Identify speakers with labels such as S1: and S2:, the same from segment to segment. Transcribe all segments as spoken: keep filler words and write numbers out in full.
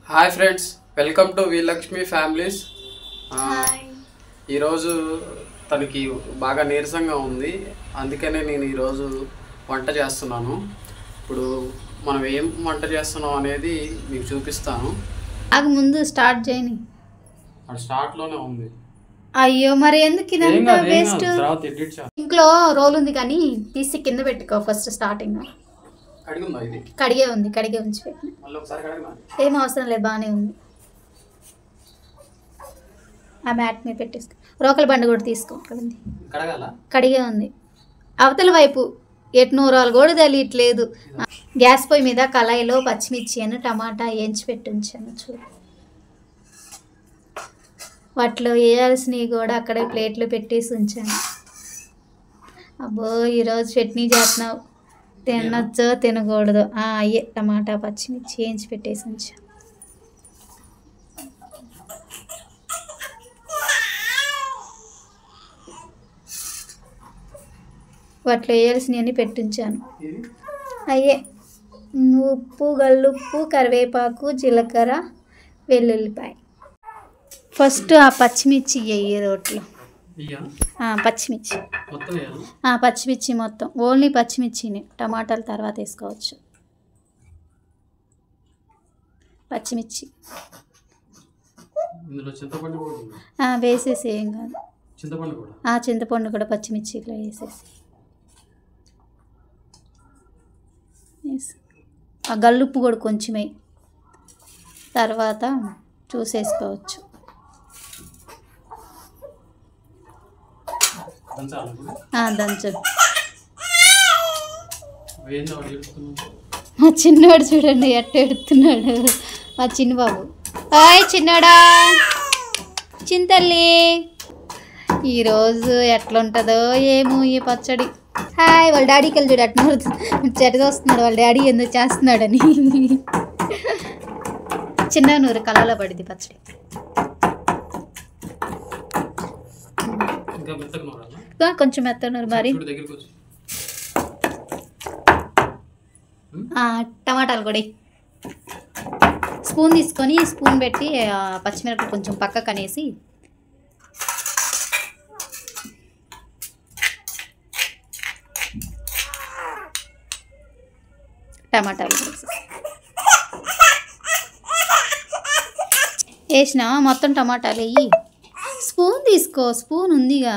S1: Hi friends, welcome to Veelakshmi families. ఈరోజు తనకి బాగా నీరసంగా ఉంది, అందుకనే నేను ఈరోజు వంట చేస్తున్నాను. ఇప్పుడు మనం ఏం వంట చేస్తున్నాం అనేది మీకు చూపిస్తాను.
S2: అది ముందు స్టార్ట్ చేయని.
S1: అది స్టార్ట్లోనే ఉంది.
S2: అయ్యో మరి ఎందుకు ఇదంతా వేస్ట్?
S1: తర్వాత ఎడిట్ చేస్తాను.
S2: ఇంట్లో రోల్ ఉంది కానీ తీసి కింద పెట్టుకో. ఫస్ట్ స్టార్టింగ్
S1: కడిగిందా? ఇది
S2: కడిగే ఉంది, కడిగే ఉంచి పెట్టిన.
S1: మళ్ళీ ఒకసారి కడగనా?
S2: ఏం అవసరం లేదు, బాగానే ఉంది. ఆ మ్యాట్ మీద పెట్టేసుకో. రోకల బండి కూడా తీసుకో.
S1: కడగాల?
S2: కడిగే ఉంది. అవతల వైపు ఎటు నూరాలు కూడా తెలియట్లేదు. గ్యాస్ పొయ్యి మీద కళాయిలో పచ్చిమిర్చి అని టమాటా వేయించి పెట్టి ఉంచాను చూడు. వాటిలో వేయాల్సినవి కూడా అక్కడే ప్లేట్లో పెట్టేసి ఉంచాను. అబ్బో ఈరోజు చట్నీ చేస్తున్నావు, తినొచ్చో తినకూడదు. అయ్యే టమాటా పచ్చిమిర్చి వేయించి పెట్టేసి ఉంచాను. వాటిలో వేయాల్సినవన్నీ పెట్టించాను. అయ్యే ఉప్పు, గల్లుప్పు, కరివేపాకు, జీలకర్ర, వెల్లుల్లిపాయ. ఫస్ట్ ఆ పచ్చిమిర్చి వేయి రోట్లో. పచ్చిమిర్చి పచ్చిమిర్చి మొత్తం, ఓన్లీ పచ్చిమిర్చిని. టమాటాలు తర్వాత వేసుకోవచ్చు. పచ్చిమిర్చి వేసేసి ఏం కాదు. చింతపండు కూడా పచ్చిమిర్చిలో వేసేసి ఆ గల్లుప్పు కూడా కొంచెమే తర్వాత చూసేసుకోవచ్చు. దంచు. మా చిన్నవాడు చూడండి ఎట్ట ఎడుతున్నాడు. మా చిన్నబాబు. హాయ్ చిన్నోడా, చింతల్లి. ఈరోజు ఎట్లుంటుందో ఏమో ఈ పచ్చడి. హాయ్, వాళ్ళ డాడీకి వెళ్ళి చూడు అట్లా చెట్టుగా వస్తున్నాడు. వాళ్ళ డాడీ ఎందుకు చేస్తున్నాడని. చిన్న నూరు కళ్ళలో పడింది పచ్చడి. కొంచెం మెత్తనూరు మరి. టమాటాలు కూడా స్పూన్ తీసుకొని స్పూన్ పెట్టి పచ్చిమిరపకాయలు కొంచెం పక్కకు అనేసి టమాటాలు వేసినా మొత్తం టమాటాలు వేయి. స్పూన్ తీసుకో, స్పూన్ ఉందిగా.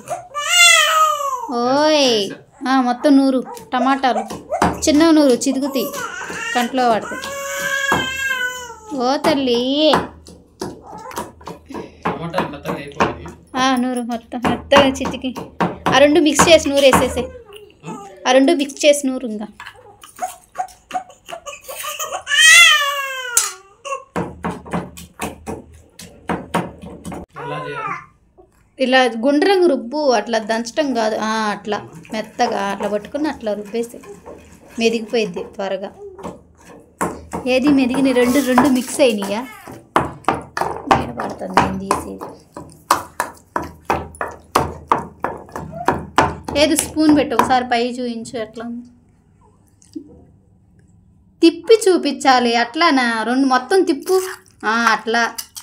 S2: ఓయ్ మొత్తం నూరు టమాటాలు. చిన్న నూరు చితుకుతాయి, కంట్లో పడతాయి. ఓ తల్లి, నూరు మొత్తం మెత్తగా చితికి. ఆ రెండు మిక్స్ చేసి నూరు వేసేసే. ఆ రెండు మిక్స్ చేసి నూరు. ఇంకా ఇలా గుండ్రంగా రుబ్బు, అట్లా దంచడం కాదు. అట్లా మెత్తగా అట్లా పట్టుకుని అట్లా రుబ్బేసి మెదిగిపోయిద్ది త్వరగా. ఏది మెదిగిన రెండు రెండు మిక్స్ అయినాయా? నీడ పడుతుంది నేను తీసేది. ఏది స్పూన్ పెట్టు, ఒకసారి పై చూపించు. ఎట్లా తిప్పి చూపించాలి. అట్లానా? రెండు మొత్తం తిప్పు. అట్లా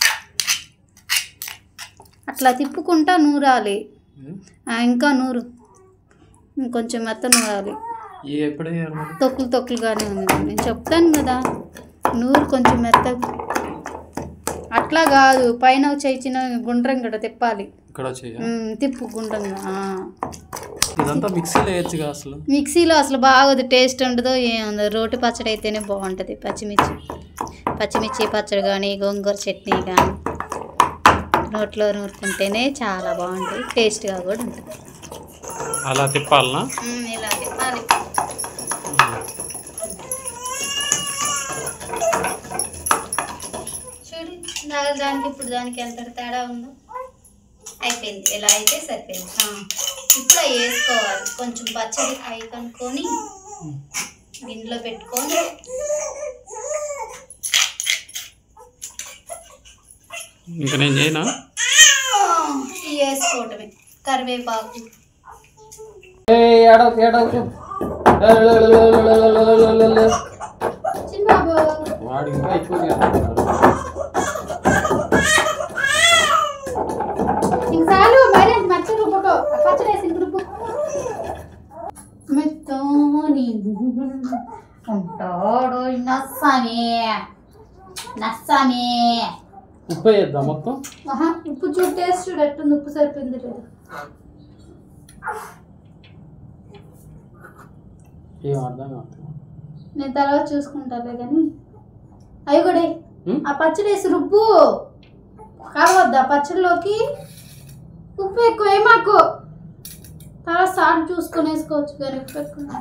S2: అట్లా తిప్పుకుంటా నూరాలి. ఇంకా నూరు, ఇంకొంచెం మెత్త నూరాలి. తొక్కులు తొక్కులుగానే ఉంది. నేను చెప్తాను కదా, నూరు కొంచెం మెత్తగా. అట్లా కాదు, పైన చేయించిన గుండ్రం కూడా తిప్పాలి. తిప్పు గుండ్రంగా. మిక్సీలో అసలు బాగోదు, టేస్ట్ ఉండదో ఏముందో. రోటి పచ్చడి అయితేనే బాగుంటుంది. పచ్చిమిర్చి పచ్చిమిర్చి పచ్చడి కానీ గోంగూర చట్నీ కానీ నోట్లో నూరుకుంటేనే చాలా బాగుంటుంది, టేస్ట్గా కూడా ఉంటుంది.
S1: అలా తిప్పాలనా?
S2: ఇలా తిప్పాలి. చూడు దానికి ఇప్పుడు దానికి ఎంత తేడా ఉందో. అయిపోయింది, ఇలా అయితే సరిపోయింది. ఇప్పుడు అవి వేసుకోవాలి. కొంచెం పచ్చడి అవి కనుక్కొని గిన్నెలో పెట్టుకొని
S1: ఇంకా నేను చేయనా?
S2: వేసుకోవటమే. కరివేపాకు చిన్నబాబు
S1: వాడు ఇంకా ఎక్కువ చేస్తున్నాడు.
S2: ఇంకాలు మరి మచ్చ రుబ్బకో పచ్చడి వేసి రుబ్బు మెత్తోని ఉంటాడు నస్సాని నస్సాని.
S1: ఉప్పు వేద్దాం మొత్తం.
S2: ఆహా ఉప్పు చూడు టేస్ట్ చూడు ఎట్టుంది, ఉప్పు సరిపోయింది లేదు.
S1: ఏం అర్థం కాదు,
S2: నేను తర్వాత చూసుకుంటాలే కానీ అవి కూడా ఆ పచ్చడి వేసి రుబ్బు. కావద్దు ఆ పచ్చడిలోకి ఉప్పు ఎక్కువ ఏమాకు, తర్వాత సాల్ట్ చూసుకొని వేసుకోవచ్చు కానీ ఉప్పు ఎక్కువ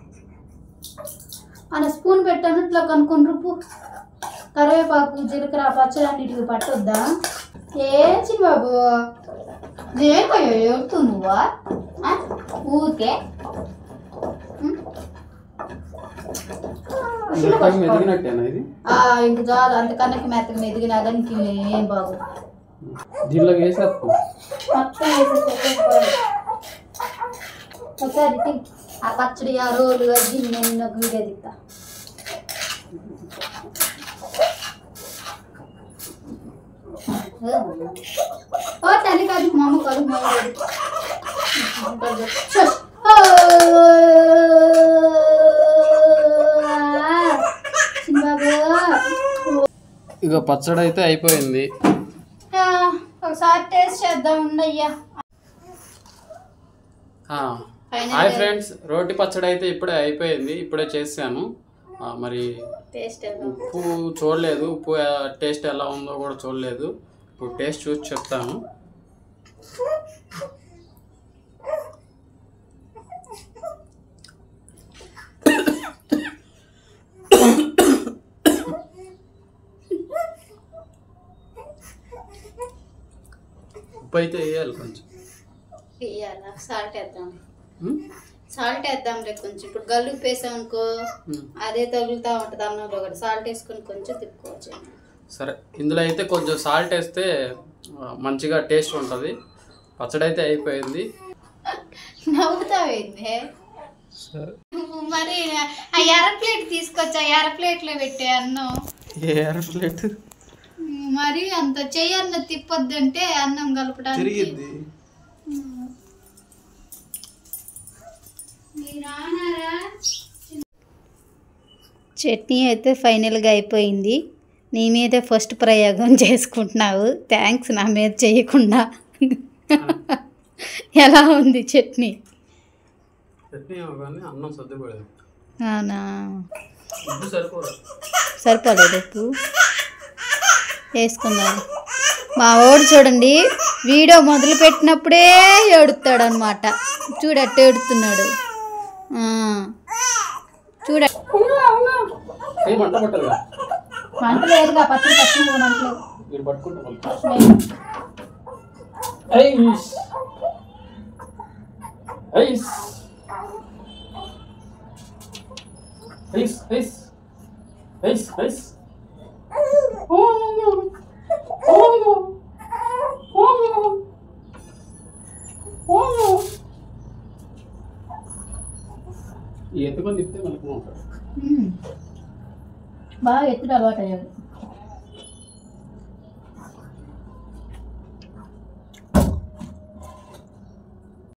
S2: అలా స్పూన్ పెట్టాను ఇట్లా కనుక్కొని రుబ్బు. కరివేపాకు జీలకర్ర పచ్చడి అన్నిటికి పట్టొద్దా? ఏ చిన్న బాబు దేనికో ఏడుతుంది నువ్వా ఊరికే? ఇంక చాలు అంతకన్నా మెత్తగా మెదిగినా కానీ ఏం బాగు.
S1: దీనిలో వేసేస్తాం
S2: మొత్తం వేసేసి ఒకసారి ఆ పచ్చడి ఆ రోలు అది నేను ఒక వీడియో దిగుతా. ఓ తల్లి కాదు మా అమ్మ కాదు మా
S1: ఇక పచ్చడి అయితే అయిపోయింది.
S2: ఒకసారి టేస్ట్ చేద్దాం ఉండయ్యా.
S1: హాయ్ ఫ్రెండ్స్, రోటి పచ్చడి అయితే ఇప్పుడే అయిపోయింది, ఇప్పుడే చేశాను. మరి ఉప్పు చూడలేదు, ఉప్పు టేస్ట్ ఎలా ఉందో కూడా చూడలేదు. ఇప్పుడు టేస్ట్ చూసి చెప్తాను. ఉప్పు అయితే వేయాలి కొంచెం,
S2: వేయాలా? సాల్ట్ వేద్దాం, సాల్ట్ వేద్దాం రేపు కొంచెం. ఇప్పుడు గల్లు ఉప్పు వేసాం అనుకో అదే తగులుతూ ఉంటుంది అన్నంలో కూడా. సాల్ట్ వేసుకొని కొంచెం తిప్పుకోవచ్చు.
S1: సరే, ఇందులో అయితే కొంచెం సాల్ట్ వేస్తే మంచిగా టేస్ట్ ఉంటుంది. పచ్చడి అయితే అయిపోయింది.
S2: నవ్వుతావేంది మరి? ఆ ఎర్ర ప్లేట్ తీసుకొచ్చా, ఎర్ర ప్లేట్లో పెట్టే అన్నం.
S1: ఎర్ర ప్లేట్
S2: మరి అంత చెయ్యన్న తిప్పొద్దంటే అన్నం కలపడానికి. చట్నీ అయితే ఫైనల్గా అయిపోయింది. నీ మీదే ఫస్ట్ ప్రయోగం చేసుకుంటున్నావు, థ్యాంక్స్ నా మీద చేయకుండా. ఎలా ఉంది చట్నీ? అవునా, సరిపోలేదు ఉప్పు వేసుకుందాం. మా వాడు చూడండి వీడియో మొదలు పెట్టినప్పుడే ఏడుస్తాడు అనమాట. చూడట్టు ఏడుతున్నాడు చూడ. మంట లేదుగా, పచ్చడి పచ్చడి మంట
S1: ఎత్తుకొని తిప్పితే మనకు
S2: బాగా ఎత్తుడు అలవాటు అయ్యాడు.